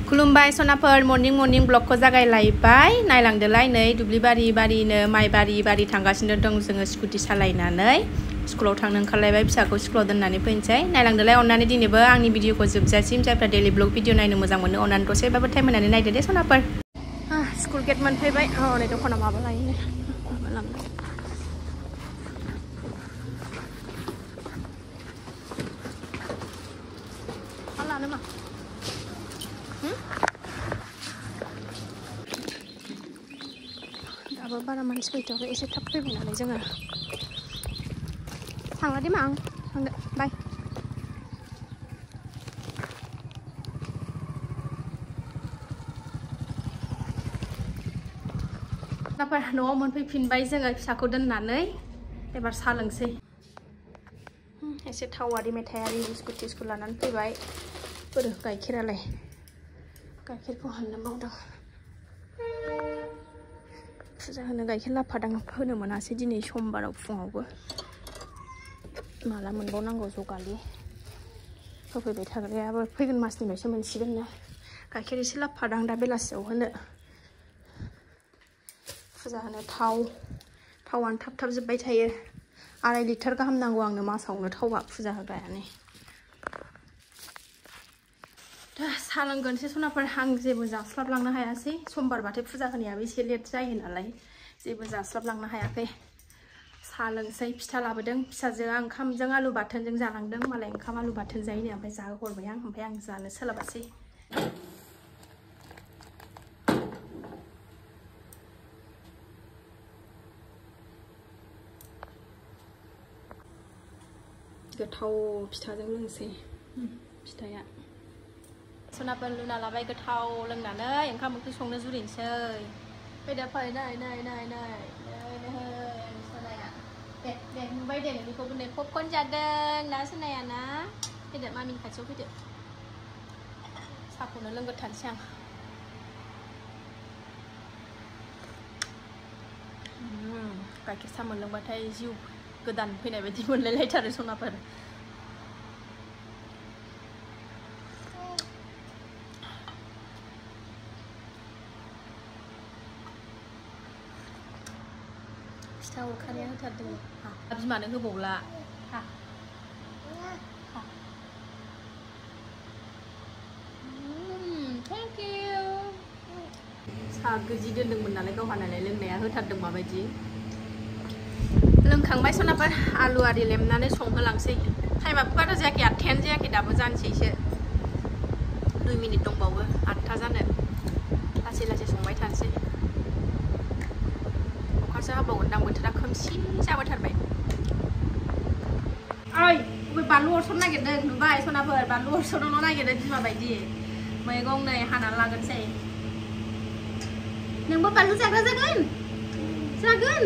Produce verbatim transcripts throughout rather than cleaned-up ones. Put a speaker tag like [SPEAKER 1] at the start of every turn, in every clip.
[SPEAKER 1] खुलुमबाय सनाफोर morning morning ब्लगखौ जागायलायबाय नायलांदोलाय नै दुब्लिबारि बारिनो माइबारि बारि थांगासिनो दं जोङो स्कुटि सालायनानै स्कुलाव थांनो ओंखारलायबाय फिसाखौ स्कुलाव दोननानै फैनोसै नायलांदोलाय अननानै दिनैबो आंनि भिडिअखौ जोबजासिम जायफ्रा डेलि ब्लग भिडिअ नायनो मोजां मोनो अननानै दसेबाबो टाइम होनानै नायदो दे सनाफोर स्कुल गेट मोनफैबाय हनै दखानाव माबा लायो माबा लांबाय मा लानो मा दाबो बारा मानसि फैथ'वाखै एसे थाब फैबाय नालाय जोङो थांला दे मा आं थांदो बाय नाफोर न'आव मोनफैफिनबाय जोङो फिसाखौ दोननानै एबार साहा लोंसै एसे थावारि मेथायारि बिस्कुट टिस्कुट लानानै फैबाय बोरो गाइखेरालाय गाइखेरखौ हाननो बावदों फुजा होनो गाइखेर लाफादां होनो मोनासै दिनै समबाराव फुङावबो माला मोनबावनांगौ जगालि होफैबाय थाग्रायाबो फैगोन मासनिफ्रायसो मोनसिगोन ना गाइखेर एसे लाफादां दा बेलासियाव होनो फुजा होनो थाव थावानो थाब थाब जोबबाय थायो आराय लिटार गाहाम नांगौ आंनो मासावनो थावा फुजा होग्रायानो दा साहा लोंगोनसै सनाफोर आं जेबो जास्लाबलांनो हायासै समबारबाथाय फुजा होनायाबो एसे लेट जायो नालाय जेबो जास्लाबलांनो हायाखै साहा लोंसै फिथा लाबोदों फिसाजोआ ओंखामजों आलु बाथोनजों जालांदों मालाय ओंखाम आलु बाथोन जायोनो ओमफ्राय जाहोहरबाय आं ओमफ्राय आं जानो सोलाबासै गोथाव फिथाजों लोंसै फिथाया सनाफोर लुना लाबाय गोथाव लोंनानै ओंखाम ओंख्रि संनो जुरिनोसै फैदो फै नै नै नै नै नै सनाया दे दे नुबाय दे नोंनिखौबो नै पपकर्न जादों ना सनाया ना फैदो मामिनि खाथियाव फैदो साहाखौनो लोंग्रोथारनोसै आं गाइखेर साहा मोनलोंबाथाय जिउ गोदान फैनाय बायदि मोनलायलायथारो सनाफोर फिथा अखारिया होथारदों बिमानो होबावला हा थेंक इउ साहा गोजि दोनदोंमोन नालाय गावहा नालाय लोंनाया होथारदों माबायदि लोंखांबाय सनाफोर आलु आरि लेमनानै संहोलांसै टाइमाबो बारा जायाखै आठथायानो जायाखै दाबो जानोसैसो दुइ मिनिट दंबावो आठथा जानो लासै लासै संबाय थानोसै अखासो हाबावगोनदां बोथोरा खोमसि जाबोथारबाय ओइ बबे बानलु अरसर नागिरदों नुबाय सनाफोर बानलु अरसरनो नागिरदों बिमा बायदि मैगं नै हानानै लागोनसै नोंबो बानलु जाग्रा जागोन जागोन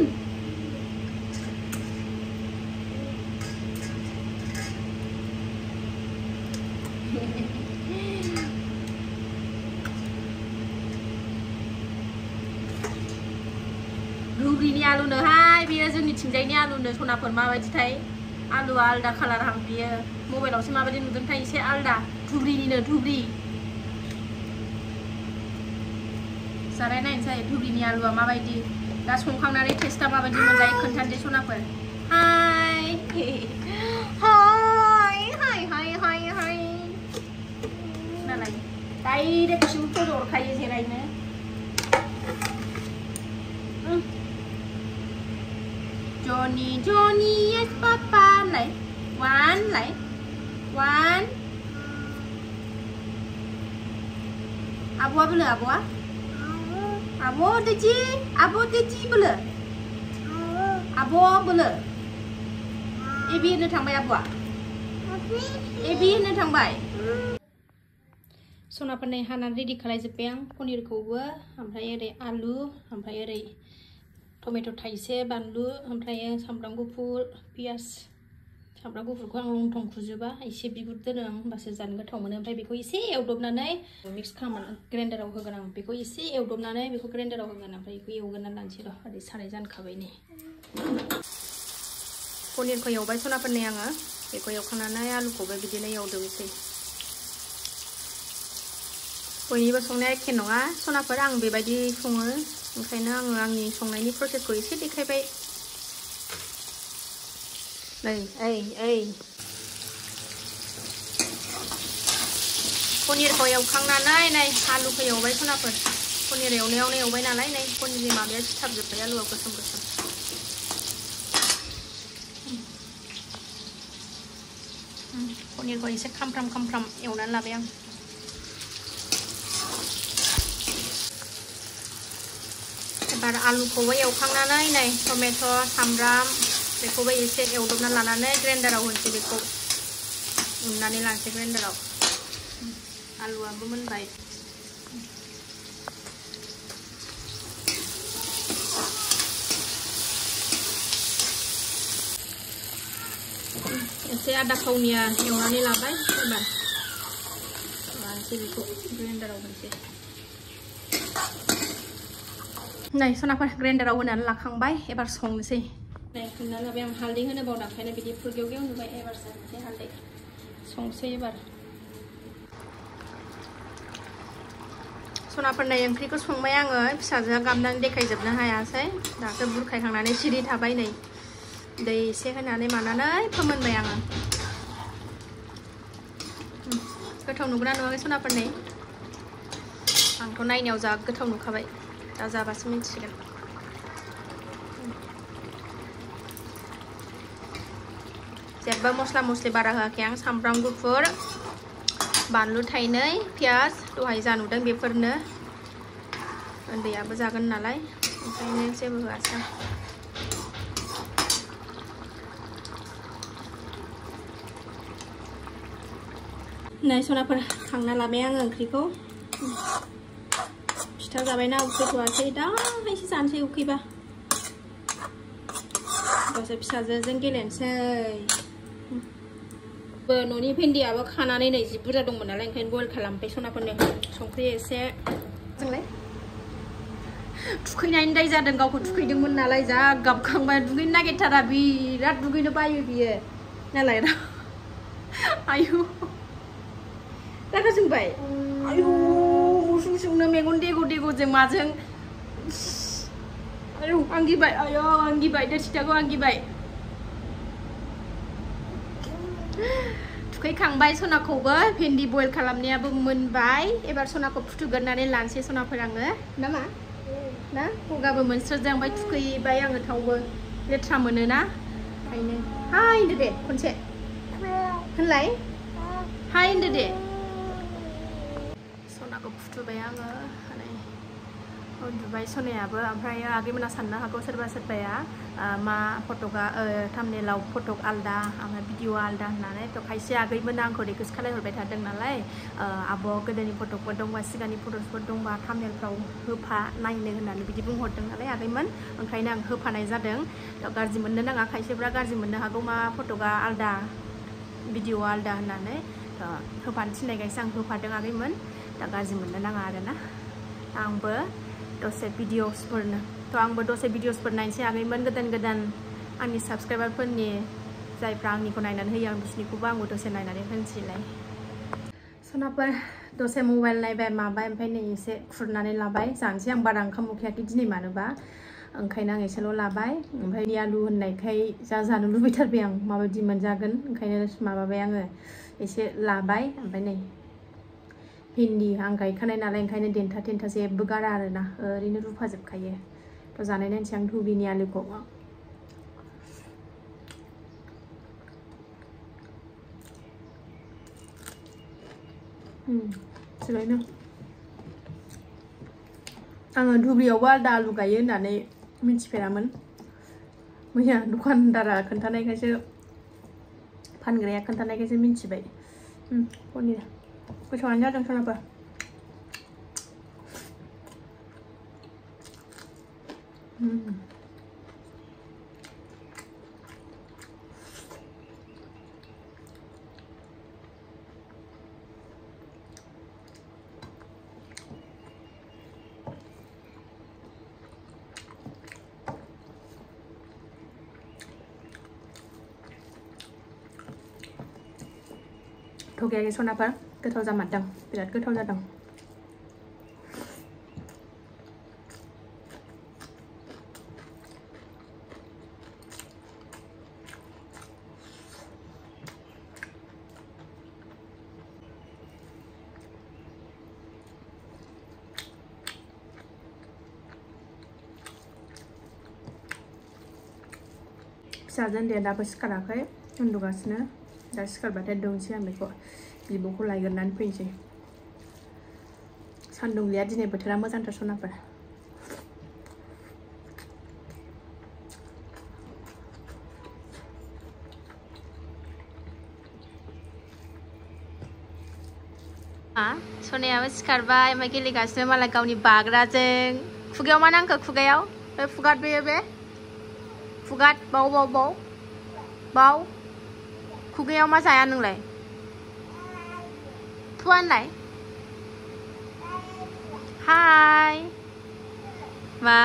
[SPEAKER 1] धुब्रिनि आलुनो हाय बेयो जोंनिथिंजायनि आलुनो सनाफोर माबायदिथाय आलुआ आलदा कालार हां बेयो मबाइलावसो माबायदि नुदोंथाय एसे आलदा धुब्रिनिनो धुब्रि जानाय नायनोसै धुब्रिनि आलुआ माबायदि दा संखांनानै टेस्टआ माबायदि मोनजायो खोन्थानोसै सनाफोर हाय हाय हाय हाय हाय हाय नालाय डाइरेक्ट सिम फज हरखायो जेरायनो Johnny, Johnny, yes, Papa. Like one, like one. Abo bela, abo? Abo deji, abo deji bela. Abo bela. Ebi ni thangbai abo. Ebi ni thangbai. Sona panai hanan ready खालायजोब्बाय आं पनिरखौबो ओमफ्राय ओरै आलु ओमफ्राय ओरै टमेट' थाइसे बानलु ओमफ्राय सामब्राम गुफुर पियाज सामब्राम गुफुरखौ आं लंथं खुजोबा एसे बिगुर दोनो आं होमबासो जानो गोथाव मोनो ओमफ्राय बेखौ एसे एवदबनानै मिक्स खालामनानै ग्राइन्डाराव होगोन आं बेखौ एसे एवदबनानै बेखौ ग्राइन्डाराव होगोन ओमफ्राय बेखौ एवगोननानै लानोसै र' ओरै साराय जानखाबाय नै पनिरखौ एवबाय सनाफोरनि आङो बेखौ एवखांनानै आलुखौबो बिदिनो एवदोंसै बयनिबो संनाया एखे नङा सनाफोर आं बेबायदि सङो ओंखायनो आङो आंनि संनायनि प्रसेसखौ एसे देखायबाय नै ओइ ओइ पनिरखौ एवखांनानै नै आलुखौ एवबाय सनाफोर पनिर एवनायावनो एवबाय नालाय नै पनिरनि माबाया सिथाबजोब्बाय आलुआव गोसोम गोसोम पनिरखौ एसे खामफ्राम खामफ्राम एवनानै लाबाय आं एबार आलुखौबो एवखांनानै नै टमेट' सामब्राम बेखौबो एसे एवदबना लानानै ग्राइन्डाराव होनोसै बेखौ उननानै लानोसै ग्राइन्डाराव आलुआबो मोनबाय एसे आदा खावनिया एवनानै लाबाय एबार लानोसै बेखौ ग्राइन्डाराव होनोसै नै सनाफोर ग्राइन्डाराव होनानै लाखांबाय एबार संनोसै नै होननानै लाबाय आं हालदै होनो बावदों ओंखायनो बिदि फुरगेव गेव नुबाय एबार जानोसै हालदै संसै एबार सनाफोर नै ओंख्रिखौ संबाय आङो फिसाजोआ गाबनानै देखायजोबनो हायासै दासो बुरखायखांनानै सिरि थाबाय नै दै एसे होनानै मानानै फोमोनबाय आङो गोथाव नुगोना नुवाखै सनाफोर नै आंथ' नायनायाव जा गोथाव नुखाबाय दा जाबासो मिन्थिसिगोन जेबो मस्ला मस्लि बारा होआखै आं सामब्राम गुफुर बानलु थाइनै पियाज दहाय जा नुदों बेफोरनो उन्दैयाबो जागोन नालाय ओंखायनो जेबो होआसै आं नै सनाफोर खांना लाबाय आङो ओंख्रिखौ फिथा जाबायना उखैथ'वासै दाहायसो जानोसै उखैबा दसे फिसाजोजों गेलेनोसै न'नि भिन्दियाबो खानानै नै जि बुरजा दंमोन नालाय ओंखायनो बयल खालामबाय सनाफोरनो संख्रि एसे जोंलाय थुखैनायनि दाय जादों गावखौ थुखैदोंमोन नालाय जा गाबखांबाय दुगैनो नागिरथारा बिराद दुगैनो बायो बियो नालाय आयु रागा जोंबाय आयु मुसुं सुंनो मेगन देग' देग'जों माजों आयु आं गिबाय आयु आं गिबाय दोरसिथाखौ आं गिबाय थुखैखांबाय सनाखौबो भिन्दी बयल खालामनायाबो मोनबाय एबार सनाखौ फुथुगोरनानै लानोसै सनाफोर आङो नामा ना गगाबो मोनस्रोदों ओमफ्राय थुखैबाय आङो थावबो लेथ्रा मोनोना ओंखायनो हाय होनदो दे खनसे होनलाय हाय होनदो दे सनाखौ फुथुबाय आङो उन्दुबाय सनायाबो ओमफ्राय आगैमोना साननो हागौ सोरबा सोरबाया मा फटकआ थाम्बनेलाव फटक आलदा ओमफ्राय भिडिअ आलदा होननानै थ' खायसे आगैमोना आंखौ रिकुवेस्ट खालामहरबाय थादों नालाय आब' गोदोनि फटकफोर दंबा सिगांनि फटकफोर दंबा थाम्बनेलफ्राव होफा नायनो होननानै बिदि बुंहरदों नालाय आगैमोन ओंखायनो आं होफानाय जादों थ' गाज्रि मोननो नाङा खायसेफ्रा गाज्रि मोननो हागौ मा फटकआ आलदा भिडिअ आलदा होननानै होफानो थिननायखायसो आं होफादों आगैमोन दा गाज्रि मोननो नाङा आरोना आंबो दसे भिडिअसफोरनो थ' आंबो दसे भिडिअसफोर नायनोसै आगैमोन गोदान गोदान आंनि साबस्क्राइबारफोरनि जायफ्रा आंनिखौ नायनानै होयो आं बिसोरनिखौबो आंबो दसे नायनानै होनोसैलाय सनाफोर दसे मबाइल नायबाय माबाय ओमफ्राय नै एसे खुरनानै लाबाय जानोसै आं बारा ओंखाम उखैयाखै दिनै मानोबा ओंखायनो आं एसेल' लाबाय ओमफ्राय आलु होननायखाय जा जानो लुबैथारबाय आं माबायदि मोनजागोन ओंखायनो माबाबाय आङो एसे लाबाय ओमफ्राय नै भिन्दी आं गायखानाय नालाय ओंखायनो देन्था देन्था जेबो गारा आरोना ओरैनो रुफाजोबखायो थ' जानाय नायनोसै आं धुब्रिनि आलुखौ थिगानो आङो धुब्रियावबो आलदा आलु गायो होननानै मिथिफेरामोन मैया दखानदारा खोन्थानायखायसो फानग्राया खोन्थानायखायसो मिथिबाय पनिर गोथावानो जादों सनाफोर थगायाखै सनाफोर गोथाव जामारदों बिराद गोथाव जादों फिसाजों दे दाबो सिखाराखै उन्दुगासिनो दा सिखारबाथाय दौनोसै आं बेखौ बिब'खौ लायग्रोनानै फैनोसै सान्दुं गैया दिनै बोथोरा मोजांथार सनाफोर सनायाबो सिखारबाय ओमफ्राय गेलेगासिनो मालाय गावनि बाग्राजों खुगायाव मा नांखो खुगायाव बे फुगाद बेयो बे फुगाद बाव बाव बाव बाव खुगायाव मा जाया नोंलाय फुवानलाय हाय मा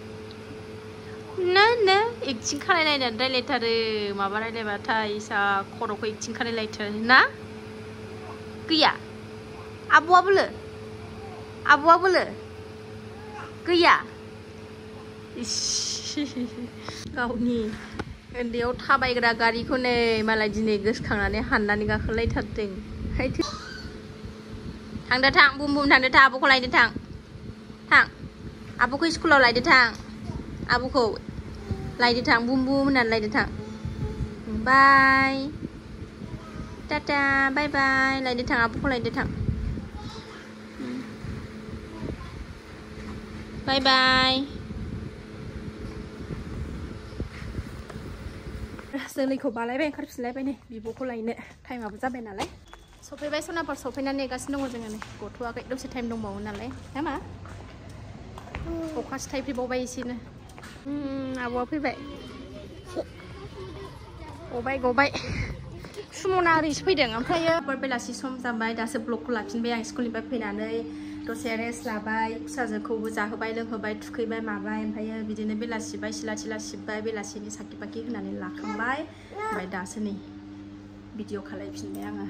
[SPEAKER 1] नो नो एक्टिं खालायलायनानै रायलायथारो माबा रायलायबाथाय सा खर'खौ एक्टिं खालायलायथारो ना गैया आब'आ बोलो आब'आ बोलो गैया गावनि उन्दैयाव थाबायग्रा गारिखौ नै मालाय दिनै गोसोखांनानै हाननानै गाखोलायथारदों थांदो थां बुम बुम थांदो थां आब'खौ लायदो थां थां आब'खौ स्कुलाव लायदो थां आब'खौ लायदो थां बुम बुम होननानै लायदो थां बाय टाटा बाय बाय लायदो थां आब'खौ लायदो थां बाय बाय जोलैखौ बालायबाय ओंखारफिनलायबाय नै बिब'खौ लायनो टाइमाबो जाबाय नालाय सफैबाय सनाफोर सफैनानै नेगासिनो दङ जोङो नै गथ'वाखै दसे टाइम दंबावो नालाय नामा अखासो थाइफ्रिबावबाय एसेनो आब'आ फैबाय गबाय गबाय सुमना ओरैसो फैदों ओमफ्रायो बेलासि सम जाबाय दासो ब्लगखौ लाफिनबाय आं स्कुलनिफ्राय फैनानै दसे रेस्ट लाबाय फिसाजोखौबो जाहोबाय लोंहोबाय थुखैबाय माबाय ओमफ्रायो बिदिनो बेलासिबाय सिला सिला सिबबाय बेलासिनि साखि बाखि होनानै लाखांबाय ओमफ्राय दासो नै भिडिअ खालायफिनबाय आङो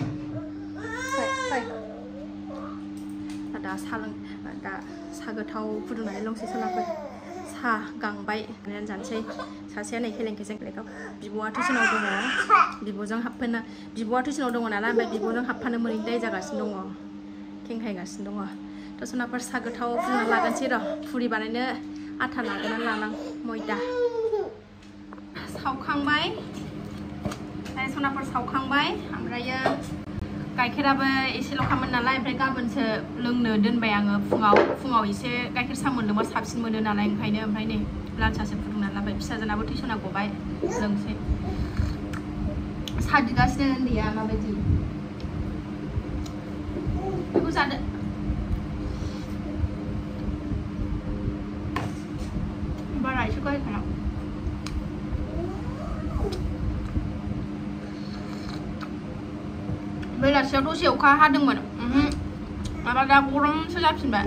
[SPEAKER 1] दा सा लों दा सा गोथाव फुदुंनानै लोंसै सनाफोर सा गांबाय जानोसै सासेया नै खेलें खेसें लेखाव बिब'आ टिउसनाव दङ बिब'जों हाबफानो बिब'आ टिउसनाव दङ नालाय ओमफ्राय बिब'जों हाबफानो मोनै दाय जागासिनो दङ खेंखायगासिनो दङ थ' सनाफोर सा गोथाव फुदुंना लागोनसै र' फुरि बानायनो आथा नागिरनानै लानां मैदा सावखांबाय सनाफोर सावखांबाय ओमफ्रायो गाइखेराबो एसेल'खामोन नालाय ओमफ्राय गाबोनसो लोंनो दोनबाय आङो फुङाव फुङाव एसे गाइखेर सा मोनदोंबा साबसिन मोनो नालाय ओंखायनो ओमफ्राय नै लाल सासो फुदुंनानै लाबाय फिसाजोनाबो टिउसना गबाय लोंसै सा बिगासिनो उन्दैया माबायदि बेखौ जादो बारा एसे गाइखेरा बेलासियाव दसे अखा हादोंमोन माबा दा गरमसो जाफिनबाय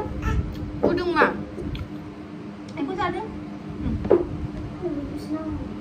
[SPEAKER 1] गुदुं मा बेखौ जादो